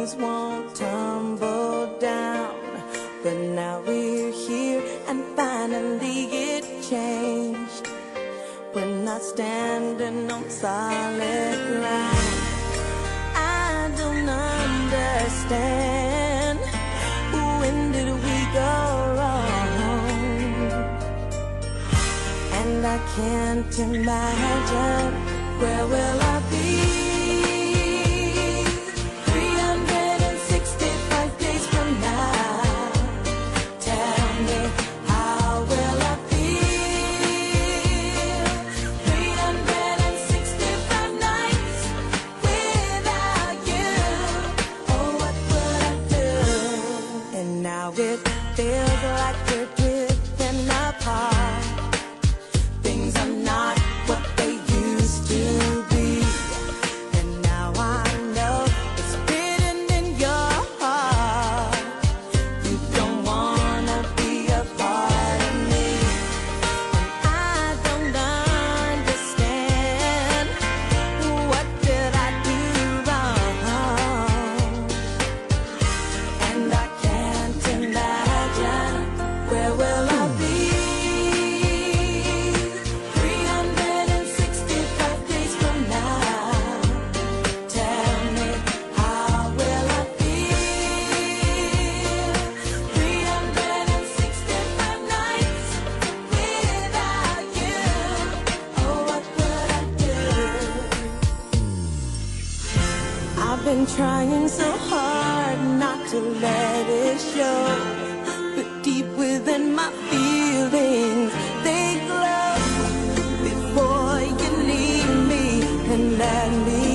things won't tumble down. But now we're here and finally it changed. We're not standing on solid ground. I don't understand. When did we go wrong? And I can't imagine where will I be 365 days from now. Tell me, how will I feel 365 nights without you? Oh, what would I do? And now it feels like we're drifting apart. Things are not what they used to be. And now I know it's written in your heart. You don't wanna be a part of me. And I don't understand. What did I do wrong? And I can't imagine where will I be 365 days from now. Tell me, how will I feel 365 nights without you? Oh, what would I do? I've been trying so hard not to let it show, but deep within my feelings, they glow. Before you leave me and let me